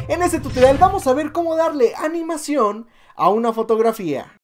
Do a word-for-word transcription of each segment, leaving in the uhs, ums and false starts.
En este tutorial vamos a ver cómo darle animación a una fotografía.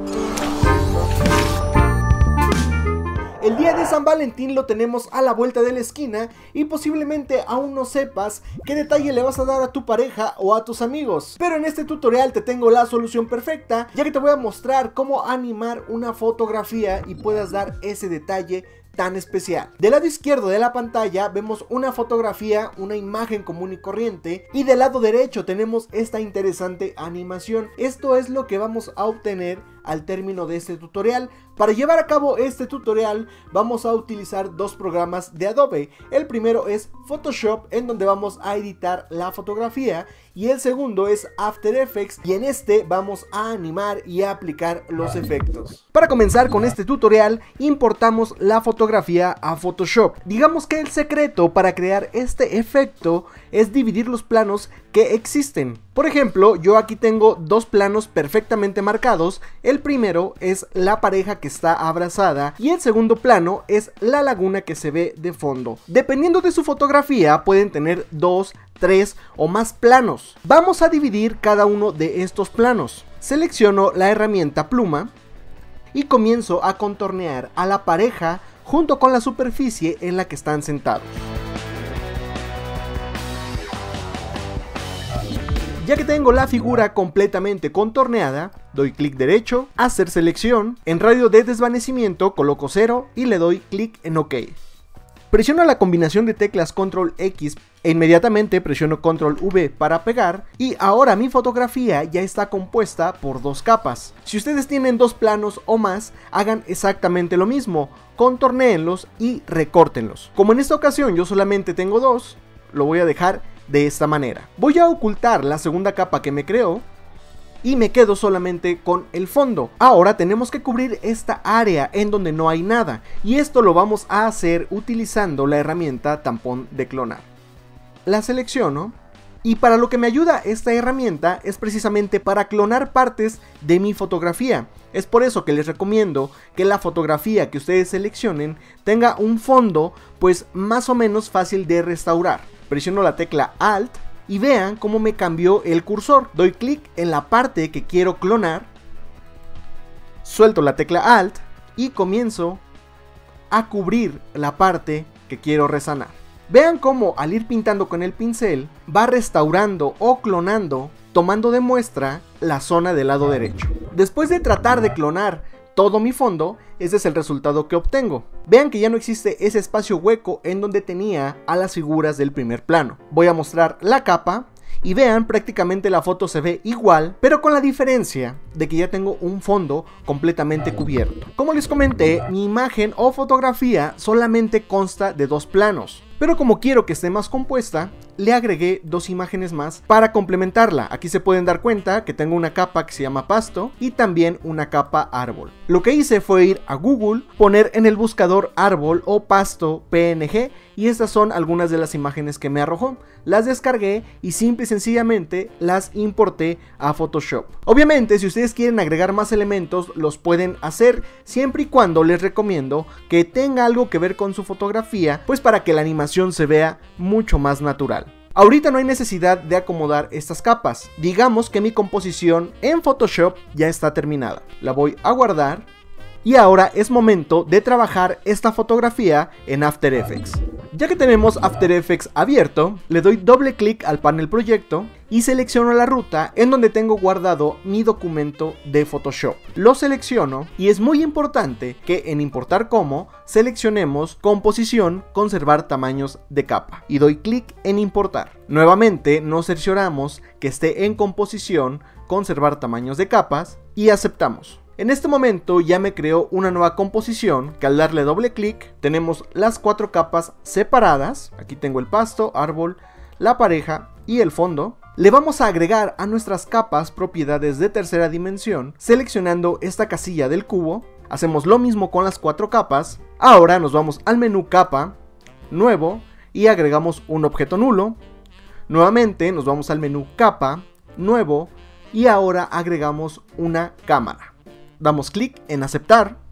El día de San Valentín lo tenemos a la vuelta de la esquina y posiblemente aún no sepas qué detalle le vas a dar a tu pareja o a tus amigos. Pero en este tutorial te tengo la solución perfecta, ya que te voy a mostrar cómo animar una fotografía y puedas dar ese detalle tan especial. Del lado izquierdo de la pantalla vemos una fotografía, una imagen común y corriente, y del lado derecho tenemos esta interesante animación. Esto es lo que vamos a obtener al término de este tutorial. Para llevar a cabo este tutorial vamos a utilizar dos programas de Adobe. El primero es Photoshop, en donde vamos a editar la fotografía, y el segundo es After Effects, y en este vamos a animar y a aplicar los efectos. Para comenzar con este tutorial importamos la fotografía a Photoshop. Digamos que el secreto para crear este efecto es dividir los planos que existen. Por ejemplo, yo aquí tengo dos planos perfectamente marcados. El primero es la pareja que está abrazada y el segundo plano es la laguna que se ve de fondo. Dependiendo de su fotografía pueden tener dos, tres o más planos. Vamos a dividir cada uno de estos planos. Selecciono la herramienta pluma y comienzo a contornear a la pareja junto con la superficie en la que están sentados. Ya que tengo la figura completamente contorneada, doy clic derecho, hacer selección, en radio de desvanecimiento coloco cero y le doy clic en OK. Presiono la combinación de teclas control X e inmediatamente presiono control V para pegar, y ahora mi fotografía ya está compuesta por dos capas. Si ustedes tienen dos planos o más, hagan exactamente lo mismo, contornéenlos y recórtenlos. Como en esta ocasión yo solamente tengo dos, lo voy a dejar de esta manera. Voy a ocultar la segunda capa que me creó y me quedo solamente con el fondo. Ahora tenemos que cubrir esta área en donde no hay nada, y esto lo vamos a hacer utilizando la herramienta tampón de clonar. La selecciono, y para lo que me ayuda esta herramienta es precisamente para clonar partes de mi fotografía. Es por eso que les recomiendo que la fotografía que ustedes seleccionen tenga un fondo pues más o menos fácil de restaurar. Presiono la tecla Alt y vean cómo me cambió el cursor. Doy clic en la parte que quiero clonar, suelto la tecla Alt y comienzo a cubrir la parte que quiero resanar. Vean cómo al ir pintando con el pincel va restaurando o clonando, tomando de muestra la zona del lado derecho. Después de tratar de clonar todo mi fondo, ese es el resultado que obtengo. Vean que ya no existe ese espacio hueco en donde tenía a las figuras del primer plano. Voy a mostrar la capa y vean, prácticamente la foto se ve igual, pero con la diferencia de que ya tengo un fondo completamente cubierto. Como les comenté, mi imagen o fotografía solamente consta de dos planos, pero como quiero que esté más compuesta, le agregué dos imágenes más para complementarla. Aquí se pueden dar cuenta que tengo una capa que se llama pasto y también una capa árbol. Lo que hice fue ir a Google, poner en el buscador árbol o pasto P N G, y estas son algunas de las imágenes que me arrojó. Las descargué y simple y sencillamente las importé a Photoshop. Obviamente, si ustedes quieren agregar más elementos, los pueden hacer, siempre y cuando les recomiendo que tenga algo que ver con su fotografía, pues para que la animación se vea mucho más natural. Ahorita no hay necesidad de acomodar estas capas. Digamos que mi composición en Photoshop ya está terminada. La voy a guardar y ahora es momento de trabajar esta fotografía en After Effects. Ya que tenemos After Effects abierto, le doy doble clic al panel proyecto y selecciono la ruta en donde tengo guardado mi documento de Photoshop. Lo selecciono y es muy importante que en importar como seleccionemos composición, conservar tamaños de capa, y doy clic en importar. Nuevamente nos cercioramos que esté en composición, conservar tamaños de capas, y aceptamos. En este momento ya me creó una nueva composición que al darle doble clic tenemos las cuatro capas separadas. Aquí tengo el pasto, árbol, la pareja y el fondo. Le vamos a agregar a nuestras capas propiedades de tercera dimensión seleccionando esta casilla del cubo. Hacemos lo mismo con las cuatro capas. Ahora nos vamos al menú capa, nuevo, y agregamos un objeto nulo. Nuevamente nos vamos al menú capa, nuevo, y ahora agregamos una cámara. Damos clic en aceptar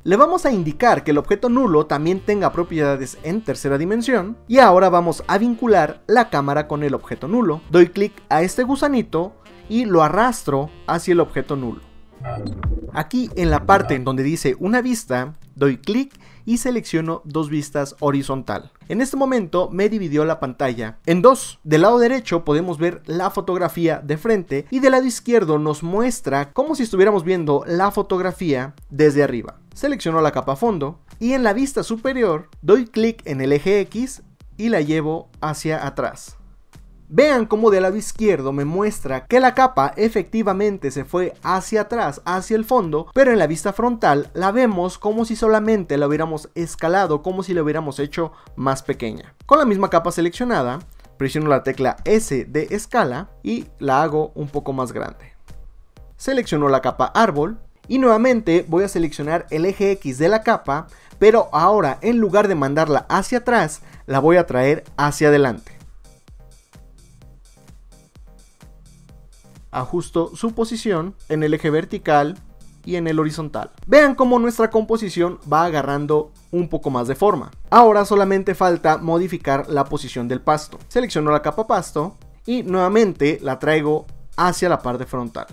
Le vamos a indicar que el objeto nulo también tenga propiedades en tercera dimensión. Y ahora vamos a vincular la cámara con el objeto nulo. Doy clic a este gusanito y lo arrastro hacia el objeto nulo. Aquí en la parte en donde dice una vista, doy clic y selecciono dos vistas horizontal. En este momento me dividió la pantalla en dos. Del lado derecho podemos ver la fotografía de frente y del lado izquierdo nos muestra como si estuviéramos viendo la fotografía desde arriba. Selecciono la capa fondo y en la vista superior doy clic en el eje X y la llevo hacia atrás. Vean cómo del lado izquierdo me muestra que la capa efectivamente se fue hacia atrás, hacia el fondo, pero en la vista frontal la vemos como si solamente la hubiéramos escalado, como si la hubiéramos hecho más pequeña. Con la misma capa seleccionada, presiono la tecla S de escala y la hago un poco más grande. Selecciono la capa árbol y nuevamente voy a seleccionar el eje X de la capa, pero ahora en lugar de mandarla hacia atrás, la voy a traer hacia adelante. Ajusto su posición en el eje vertical y en el horizontal. Vean cómo nuestra composición va agarrando un poco más de forma. Ahora solamente falta modificar la posición del pasto. Selecciono la capa pasto y nuevamente la traigo hacia la parte frontal.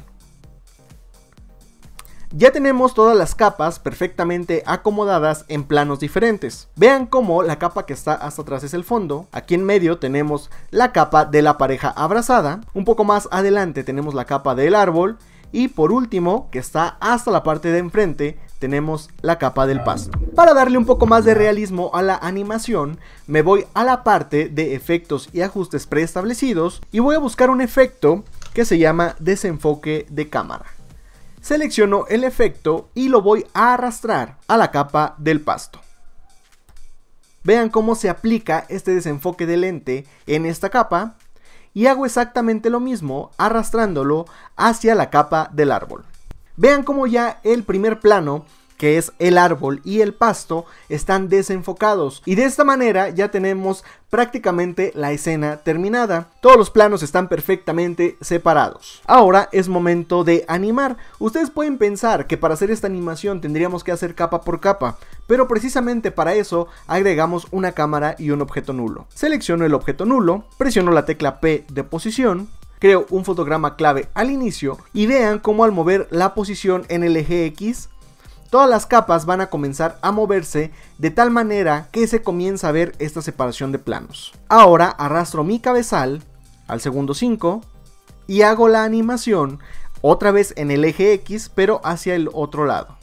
Ya tenemos todas las capas perfectamente acomodadas en planos diferentes. Vean cómo la capa que está hasta atrás es el fondo. Aquí en medio tenemos la capa de la pareja abrazada. Un poco más adelante tenemos la capa del árbol. Y por último, que está hasta la parte de enfrente, tenemos la capa del pasto. Para darle un poco más de realismo a la animación, me voy a la parte de efectos y ajustes preestablecidos y voy a buscar un efecto que se llama desenfoque de cámara. Selecciono el efecto y lo voy a arrastrar a la capa del pasto. Vean cómo se aplica este desenfoque de lente en esta capa y hago exactamente lo mismo arrastrándolo hacia la capa del árbol. Vean cómo ya el primer plano, que es el árbol y el pasto, están desenfocados y de esta manera ya tenemos prácticamente la escena terminada. Todos los planos están perfectamente separados. Ahora es momento de animar. Ustedes pueden pensar que para hacer esta animación tendríamos que hacer capa por capa, pero precisamente para eso agregamos una cámara y un objeto nulo. Selecciono el objeto nulo, presiono la tecla P de posición, creo un fotograma clave al inicio y vean cómo al mover la posición en el eje X, todas las capas van a comenzar a moverse de tal manera que se comienza a ver esta separación de planos. Ahora arrastro mi cabezal al segundo cinco y hago la animación otra vez en el eje X pero hacia el otro lado.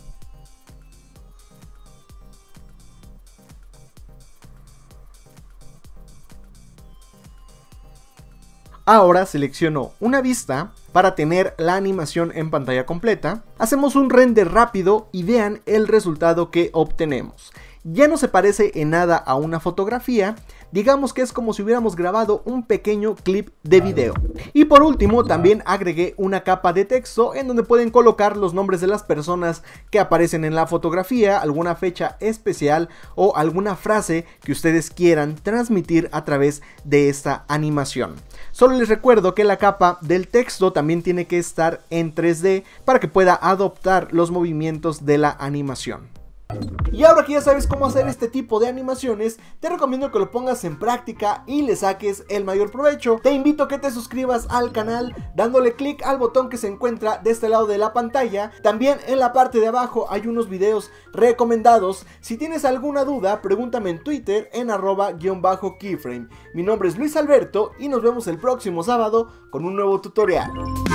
Ahora selecciono una vista para tener la animación en pantalla completa. Hacemos un render rápido y vean el resultado que obtenemos. Ya no se parece en nada a una fotografía, digamos que es como si hubiéramos grabado un pequeño clip de video. Y por último también agregué una capa de texto en donde pueden colocar los nombres de las personas que aparecen en la fotografía, alguna fecha especial o alguna frase que ustedes quieran transmitir a través de esta animación. Solo les recuerdo que la capa del texto también tiene que estar en tres D para que pueda adoptar los movimientos de la animación. Y ahora que ya sabes cómo hacer este tipo de animaciones, te recomiendo que lo pongas en práctica y le saques el mayor provecho. Te invito a que te suscribas al canal dándole clic al botón que se encuentra de este lado de la pantalla. También en la parte de abajo hay unos videos recomendados. Si tienes alguna duda, pregúntame en Twitter en arroba guión bajo keyframe. Mi nombre es Luis Alberto y nos vemos el próximo sábado con un nuevo tutorial.